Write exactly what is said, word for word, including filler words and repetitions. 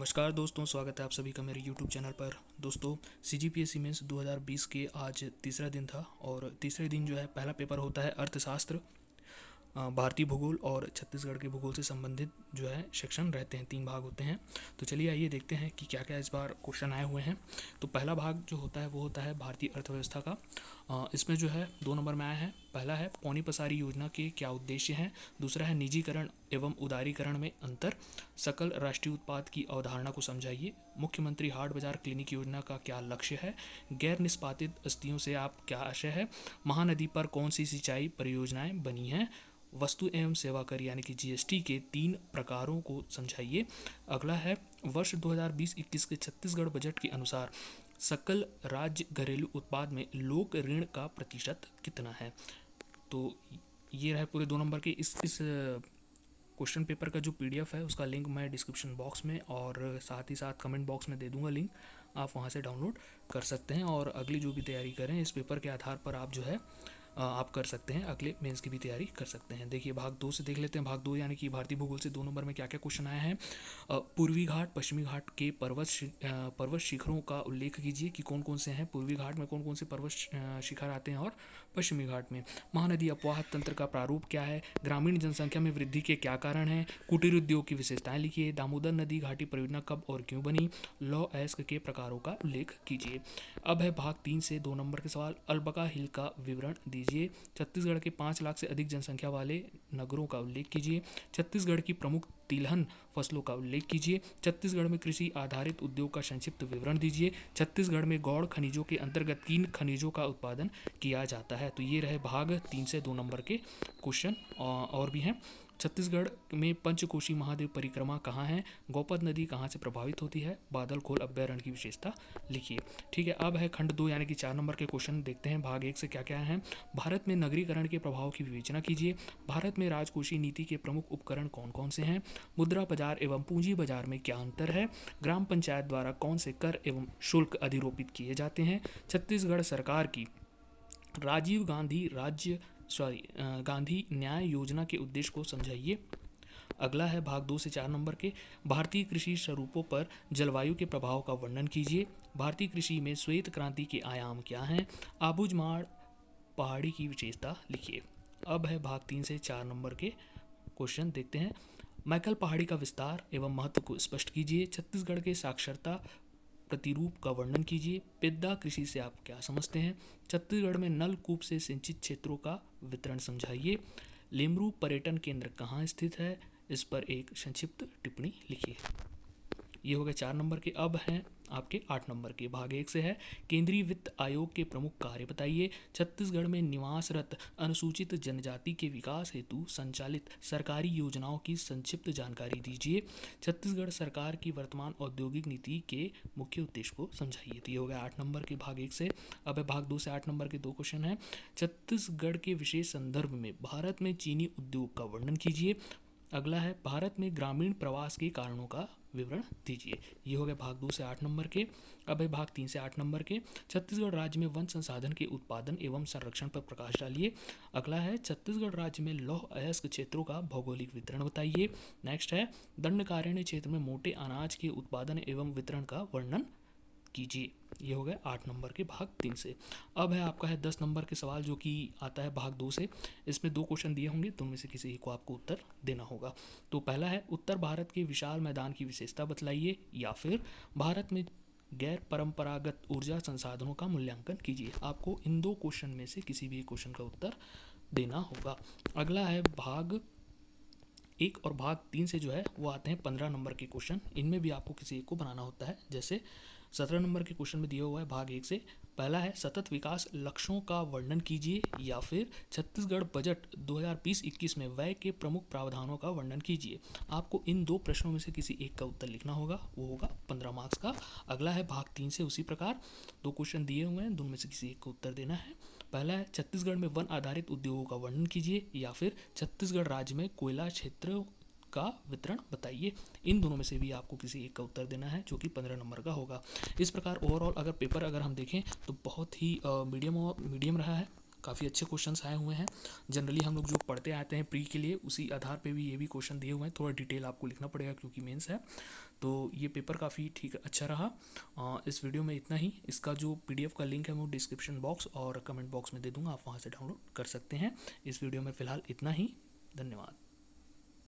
नमस्कार दोस्तों, स्वागत है आप सभी का मेरे यूट्यूब चैनल पर। दोस्तों, C G P S C mains दो हज़ार बीस के आज तीसरा दिन था और तीसरे दिन जो है पहला पेपर होता है अर्थशास्त्र, अ, भारतीय भूगोल और छत्तीसगढ़ के भूगोल से संबंधित जो है सेक्शन रहते हैं। तीन भाग होते हैं। तो चलिए आइए देखते हैं कि क्या क्या इस बार क्वेश्चन आए हुए हैं। तो पहला भाग जो होता है वो होता है भारतीय अर्थव्यवस्था का। अ, इसमें जो है दो नंबर में आया है। पहला है पौनी पसारी योजना के क्या उद्देश्य हैं। दूसरा है निजीकरण एवं उदारीकरण में अंतर। सकल राष्ट्रीय उत्पाद की अवधारणा को समझाइए। मुख्यमंत्री हाट बाजार क्लिनिक योजना का क्या लक्ष्य है। गैर निष्पादित अस्थियों से आप क्या आशय है। महानदी पर कौन सी सिंचाई परियोजनाएं बनी हैं। वस्तु एवं सेवा कर यानी कि जी एस टी के तीन प्रकारों को समझाइए। अगला है वर्ष दो हज़ार बीस इक्कीस के छत्तीसगढ़ बजट के अनुसार सकल राज्य घरेलू उत्पाद में लोक ऋण का प्रतिशत कितना है। तो ये रहे पूरे दो नंबर के। इस इस क्वेश्चन पेपर का जो पीडीएफ है उसका लिंक मैं डिस्क्रिप्शन बॉक्स में और साथ ही साथ कमेंट बॉक्स में दे दूंगा लिंक, आप वहां से डाउनलोड कर सकते हैं। और अगली जो भी तैयारी करें इस पेपर के आधार पर आप जो है अ, आप कर सकते हैं, अगले मेंस की भी तैयारी कर सकते हैं। देखिए भाग दो से देख लेते हैं। भाग दो यानी कि भारतीय भूगोल से दो नंबर में क्या क्या क्वेश्चन आए हैं। अ, पूर्वी घाट पश्चिमी घाट के पर्वत शि- अ, पर्वत शिखरों का उल्लेख कीजिए कि कौन कौन से हैं। पूर्वी घाट में कौन कौन से पर्वत शि- अ, शिखर आते हैं और पश्चिमी घाट में। महानदी अपवाह तंत्र का प्रारूप क्या है। ग्रामीण जनसंख्या में वृद्धि के क्या कारण हैं। कुटीर उद्योग की विशेषताएं लिखिए। दामोदर नदी घाटी परियोजना कब और क्यों बनी। लौ एस्क के प्रकारों का उल्लेख कीजिए। अब है भाग तीन से दो नंबर के सवाल। अल्बका हिल का विवरण दीजिए। छत्तीसगढ़ के पाँच लाख से अधिक जनसंख्या वाले नगरों का उल्लेख कीजिए। छत्तीसगढ़ की प्रमुख तिलहन फसलों का उल्लेख कीजिए। छत्तीसगढ़ में कृषि आधारित उद्योग का संक्षिप्त विवरण दीजिए। छत्तीसगढ़ में गौड़ खनिजों के अंतर्गत किन खनिजों का उत्पादन किया जाता है। तो ये रहे भाग तीन से दो नंबर के क्वेश्चन। और भी हैं। छत्तीसगढ़ में पंचकोशी महादेव परिक्रमा कहाँ है। गौपद नदी कहाँ से प्रभावित होती है। बादल खोल अभ्यारण्य की विशेषता लिखिए। ठीक है, अब है खंड दो यानी कि चार नंबर के क्वेश्चन देखते हैं। भाग एक से क्या क्या है। भारत में नगरीकरण के प्रभाव की विवेचना कीजिए। भारत में राजकोषीय नीति के प्रमुख उपकरण कौन कौन से हैं। मुद्रा बाजार एवं पूंजी बाजार में क्या अंतर है। ग्राम पंचायत द्वारा कौन से कर एवं शुल्क अधिरोपित किए जाते हैं। छत्तीसगढ़ सरकार की राजीव गांधी राज्य सॉरी गांधी न्याय योजना के उद्देश्य को समझाइए। अगला है भाग दो से चार नंबर के। भारतीय कृषि स्वरूपों पर जलवायु के प्रभाव का वर्णन कीजिए। भारतीय कृषि में श्वेत क्रांति के आयाम क्या हैं। आबूझमाड़ पहाड़ी की विशेषता लिखिए। अब है भाग तीन से चार नंबर के क्वेश्चन देखते हैं। मैकल पहाड़ी का विस्तार एवं महत्व को स्पष्ट कीजिए। छत्तीसगढ़ के साक्षरता प्रतिरूप का वर्णन कीजिए। पेद्दा कृषि से आप क्या समझते हैं। छत्तीसगढ़ में नलकूप से सिंचित क्षेत्रों का वितरण समझाइए। लेमरू पर्यटन केंद्र कहाँ स्थित है, इस पर एक संक्षिप्त टिप्पणी लिखिए। ये हो गए चार नंबर के। अब हैं आपके आठ नंबर के। भाग एक से है केंद्रीय वित्त आयोग के प्रमुख कार्य बताइए। छत्तीसगढ़ में निवासरत अनुसूचित जनजाति के विकास हेतु संचालित सरकारी योजनाओं की संक्षिप्त जानकारी दीजिए। छत्तीसगढ़ सरकार की वर्तमान औद्योगिक नीति के मुख्य उद्देश्य को समझाइए। तो ये हो गया आठ नंबर के भाग एक से। अब है भाग दो से आठ नंबर के दो क्वेश्चन है। छत्तीसगढ़ के विशेष संदर्भ में भारत में चीनी उद्योग का वर्णन कीजिए। अगला है भारत में ग्रामीण प्रवास के कारणों का विवरण दीजिए। ये हो गए भाग दो से आठ नंबर के। अब है भाग तीन से आठ नंबर के। छत्तीसगढ़ राज्य में वन संसाधन के उत्पादन एवं संरक्षण पर प्रकाश डालिए। अगला है छत्तीसगढ़ राज्य में लौह अयस्क क्षेत्रों का भौगोलिक वितरण बताइए। नेक्स्ट है दंडकारण्य क्षेत्र में मोटे अनाज के उत्पादन एवं वितरण का वर्णन कीजिए। ये हो गए आठ नंबर के भाग तीन से। अब है आपका है दस नंबर के सवाल जो कि आता है भाग दो से। इसमें दो क्वेश्चन दिए होंगे, तो उनमें से किसी एक को आपको उत्तर देना होगा। तो पहला है उत्तर भारत के विशाल मैदान की विशेषता बतलाइए, या फिर भारत में गैर परंपरागत ऊर्जा संसाधनों का मूल्यांकन कीजिए। आपको इन दो क्वेश्चन में से किसी भी एक क्वेश्चन का उत्तर देना होगा। अगला है भाग एक और भाग तीन से जो है वो आते हैं पंद्रह नंबर के क्वेश्चन। इनमें भी आपको किसी एक को बनाना होता है। जैसे सत्रह नंबर के क्वेश्चन में दिया हुआ है भाग एक से। पहला है सतत विकास लक्ष्यों का वर्णन कीजिए, या फिर छत्तीसगढ़ बजट दो हज़ार बीस इक्कीस में व्यय के प्रमुख प्रावधानों का वर्णन कीजिए। आपको इन दो प्रश्नों में से किसी एक का उत्तर लिखना होगा, वो होगा पंद्रह मार्क्स का। अगला है भाग तीन से उसी प्रकार दो क्वेश्चन दिए हुए हैं, दोनों में से किसी एक को उत्तर देना है। पहला है छत्तीसगढ़ में वन आधारित उद्योगों का वर्णन कीजिए, या फिर छत्तीसगढ़ राज्य में कोयला क्षेत्र का वितरण बताइए। इन दोनों में से भी आपको किसी एक का उत्तर देना है, जो कि पंद्रह नंबर का होगा। इस प्रकार ओवरऑल अगर पेपर अगर हम देखें तो बहुत ही मीडियम मीडियम रहा है। काफ़ी अच्छे क्वेश्चंस आए हुए हैं। जनरली हम लोग जो पढ़ते आते हैं प्री के लिए, उसी आधार पे भी ये भी क्वेश्चन दिए हुए हैं। थोड़ा डिटेल आपको लिखना पड़ेगा क्योंकि मेंस है। तो ये पेपर काफ़ी ठीक अच्छा रहा। आ, इस वीडियो में इतना ही। इसका जो पीडीएफ का लिंक है वो डिस्क्रिप्शन बॉक्स और कमेंट बॉक्स में दे दूँगा, आप वहाँ से डाउनलोड कर सकते हैं। इस वीडियो में फ़िलहाल इतना ही। धन्यवाद।